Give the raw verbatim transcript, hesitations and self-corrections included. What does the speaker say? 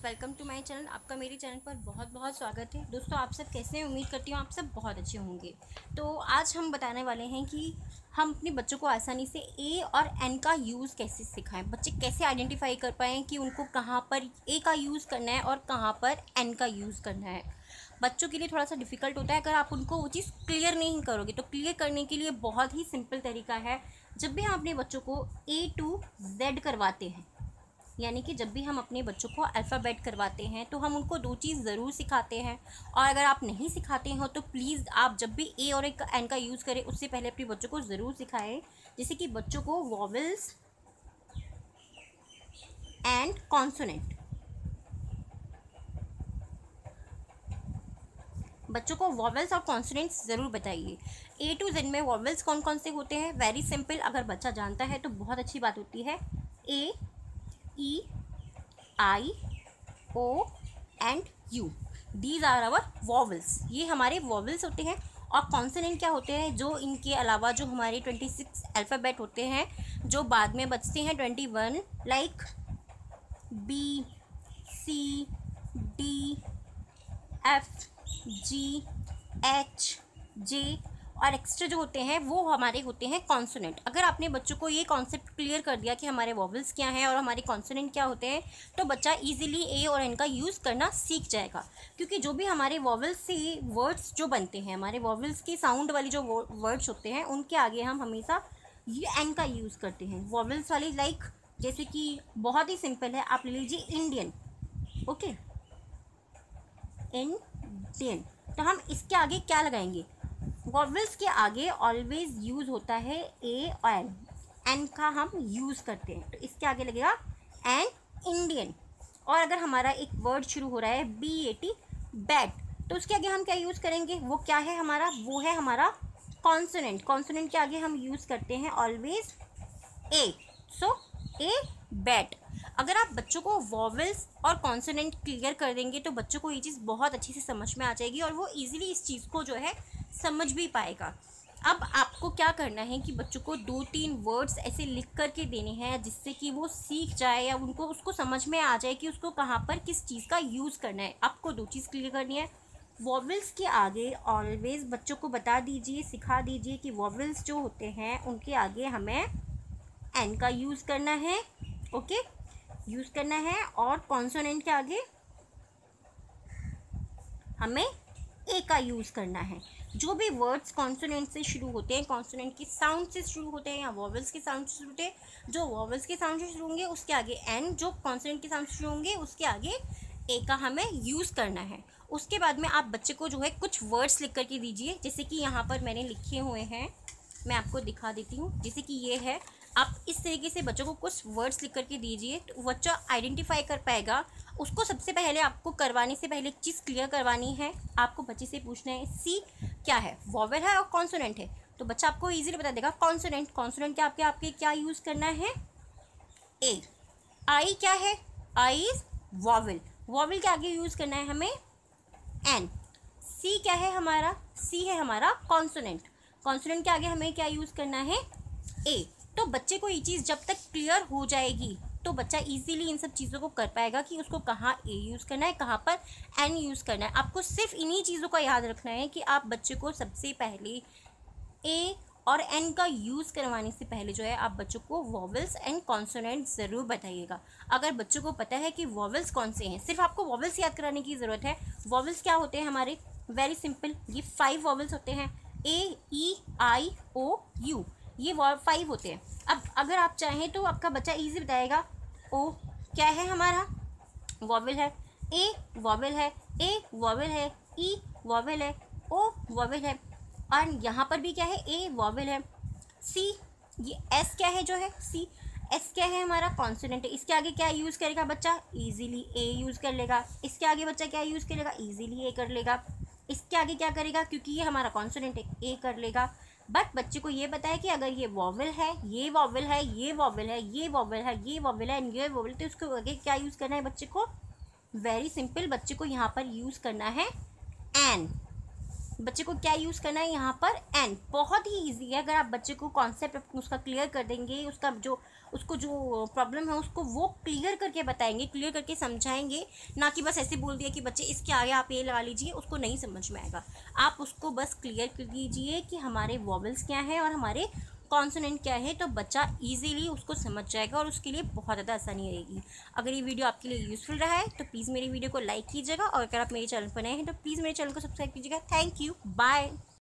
Welcome to my channel. आपका मेरे channel पर बहुत बहुत स्वागत है। दोस्तों, आप सब कैसे हैं? उम्मीद करती हूँ आप सब बहुत अच्छे होंगे। तो आज हम बताने वाले हैं कि हम अपने बच्चों को आसानी से ए और एन का यूज़ कैसे सिखाएं। बच्चे कैसे आइडेंटिफाई कर पाएँ कि उनको कहाँ पर ए का यूज़ करना है और कहाँ पर एन का यूज़ करना है। बच्चों के लिए थोड़ा सा डिफ़िकल्ट होता है अगर आप उनको वो चीज़ क्लियर नहीं करोगे। तो क्लियर करने के लिए बहुत ही सिंपल तरीका है। जब भी हम अपने बच्चों को ए टू जेड करवाते हैं, यानी कि जब भी हम अपने बच्चों को अल्फ़ाबेट करवाते हैं, तो हम उनको दो चीज़ ज़रूर सिखाते हैं। और अगर आप नहीं सिखाते हो तो प्लीज़ आप जब भी ए और एन का यूज़ करें उससे पहले अपने बच्चों को ज़रूर सिखाएं। जैसे कि बच्चों को वॉवेल्स एंड कॉन्सोनेंट, बच्चों को वॉवेल्स और कॉन्सोनेंट्स ज़रूर बताइए। ए टू जेड में वॉवेल्स कौन कौन से होते हैं? वेरी सिंपल, अगर बच्चा जानता है तो बहुत अच्छी बात होती है। A, E, I, O and U, these are our vowels. ये हमारे वॉवल्स होते हैं। और कॉन्सोनेंट क्या होते हैं? जो इनके अलावा जो हमारे ट्वेंटी सिक्स अल्फ़ाबेट होते हैं जो बाद में बचते हैं twenty one, like B, C, D, F, G, H, J और एक्स्ट्रा जो होते हैं वो हमारे होते हैं कॉन्सोनेंट। अगर आपने बच्चों को ये कॉन्सेप्ट क्लियर कर दिया कि हमारे वॉवल्स क्या हैं और हमारे कॉन्सोनेंट क्या होते हैं, तो बच्चा इजीली ए और एन का यूज़ करना सीख जाएगा। क्योंकि जो भी हमारे वॉवल्स से वर्ड्स जो बनते हैं, हमारे वॉवल्स के साउंड वाली जो वर्ड्स होते हैं, उनके आगे हम हमेशा ये एन का यूज़ करते हैं। वॉवल्स वाली लाइक जैसे कि बहुत ही सिंपल है, आप ले लीजिए इंडियन। ओके, इंडियन, तो हम इसके आगे क्या लगाएंगे? वॉवल्स के आगे ऑलवेज यूज़ होता है ए और एन। एन का हम यूज़ करते हैं, तो इसके आगे लगेगा एन, इंडियन। और अगर हमारा एक वर्ड शुरू हो रहा है बी ए टी, बैट, तो उसके आगे हम क्या यूज़ करेंगे? वो क्या है हमारा? वो है हमारा कॉन्सोनेंट। कॉन्सोनेंट के आगे हम यूज़ करते हैं always a. So A, bat. अगर आप बच्चों को वॉवल्स और कॉन्सोनेंट क्लियर कर देंगे तो बच्चों को ये चीज़ बहुत अच्छे से समझ में आ जाएगी और वो इजीली इस चीज़ को जो है समझ भी पाएगा। अब आपको क्या करना है कि बच्चों को दो तीन वर्ड्स ऐसे लिख करके देने हैं जिससे कि वो सीख जाए या उनको उसको समझ में आ जाए कि उसको कहाँ पर किस चीज़ का यूज़ करना है। आपको दो चीज़ क्लियर करनी है। वॉवल्स के आगे ऑलवेज बच्चों को बता दीजिए, सिखा दीजिए कि वॉवल्स जो होते हैं उनके आगे हमें एन का यूज़ करना है। ओके, यूज़ करना है। और कॉन्सोनेंट के आगे हमें ए का यूज़ करना है। जो भी वर्ड्स कॉन्सोनेंट से शुरू होते हैं, कॉन्सोनेंट के साउंड से शुरू होते हैं या वॉवल्स के साउंड से शुरू होते हैं, जो वॉवल्स के साउंड से शुरू होंगे उसके आगे एन, जो कॉन्सोनेंट के साउंड से शुरू होंगे उसके आगे ए का हमें यूज़ करना है। उसके बाद में आप बच्चे को जो है कुछ वर्ड्स लिख करके दीजिए। जैसे कि यहाँ पर मैंने लिखे हुए हैं, मैं आपको दिखा देती हूँ। जैसे कि ये है, आप इस तरीके से बच्चों को कुछ वर्ड्स लिख करके दीजिए तो बच्चा आइडेंटिफाई कर पाएगा। उसको सबसे पहले आपको करवाने से पहले एक चीज़ क्लियर करवानी है। आपको बच्चे से पूछना है सी क्या है, वॉवेल है और कॉन्सोनेंट है, तो बच्चा आपको इजीली बता देगा कॉन्सोनेंट। कॉन्सोनेंट के आपके आपके क्या यूज़ करना है? ए। आई क्या है? I is vowel. वॉवेल के आगे यूज़ करना है हमें एन। सी क्या है हमारा? सी है हमारा कॉन्सोनेंट। कॉन्सोनेंट के आगे हमें क्या यूज़ करना है? ए। तो बच्चे को ये चीज़ जब तक क्लियर हो जाएगी तो बच्चा इजीली इन सब चीज़ों को कर पाएगा कि उसको कहाँ ए यूज़ करना है, कहाँ पर एन यूज़ करना है। आपको सिर्फ इन्हीं चीज़ों का याद रखना है कि आप बच्चे को सबसे पहले ए और एन का यूज़ करवाने से पहले जो है आप बच्चों को वॉवल्स एंड कॉन्सोनेंट ज़रूर बताइएगा। अगर बच्चों को पता है कि वॉवल्स कौन से हैं, सिर्फ आपको वॉवल्स याद कराने की ज़रूरत है। वॉवल्स क्या होते हैं हमारे? वेरी सिंपल, ये फाइव वॉवल्स होते हैं। ए, ई, आई, ओ, यू, ये फाइव होते हैं। अब अगर आप चाहें तो आपका बच्चा इजी बताएगा। ओ क्या है हमारा? वॉवेल है। ए वॉवेल है। ए वॉवेल है। ई वॉवेल है। ओ वॉवेल है। और यहाँ पर भी क्या है? ए वॉवेल है। सी, ये एस क्या है जो है? सी, एस क्या है हमारा? कॉन्सोनेंट है। इसके आगे क्या यूज़ करेगा बच्चा? इजीली ए यूज़ कर लेगा। इसके आगे बच्चा क्या यूज़ करेगा? इजीली ए कर लेगा। इसके आगे क्या करेगा? क्योंकि ये हमारा कॉन्सोनेंट है, ए कर लेगा। बट बच्चे को ये पता है कि अगर ये वॉवेल है, ये वॉवेल है, ये वॉवेल है, ये वॉवेल है, ये वॉवेल है एंड ये वॉवेल, तो उसको आगे क्या यूज़ करना है बच्चे को? वेरी सिंपल, बच्चे को यहाँ पर यूज़ करना है एन। बच्चे को क्या यूज़ करना है यहाँ पर, एन। बहुत ही इजी है, अगर आप बच्चे को कॉन्सेप्ट उसका क्लियर कर देंगे, उसका जो उसको जो प्रॉब्लम है उसको वो क्लियर करके बताएंगे, क्लियर करके समझाएंगे, ना कि बस ऐसे बोल दिया कि बच्चे इसके आगे आप ये लगा लीजिए, उसको नहीं समझ में आएगा। आप उसको बस क्लियर कर दीजिए कि हमारे वॉवल्स क्या हैं और हमारे कॉन्सोनेंट क्या है, तो बच्चा इजीली उसको समझ जाएगा और उसके लिए बहुत ज़्यादा आसानी रहेगी। अगर ये वीडियो आपके लिए यूज़फुल रहा है तो प्लीज़ मेरी वीडियो को लाइक कीजिएगा, और अगर आप मेरे चैनल पर नए हैं तो प्लीज़ मेरे चैनल को सब्सक्राइब कीजिएगा। Thank you, bye.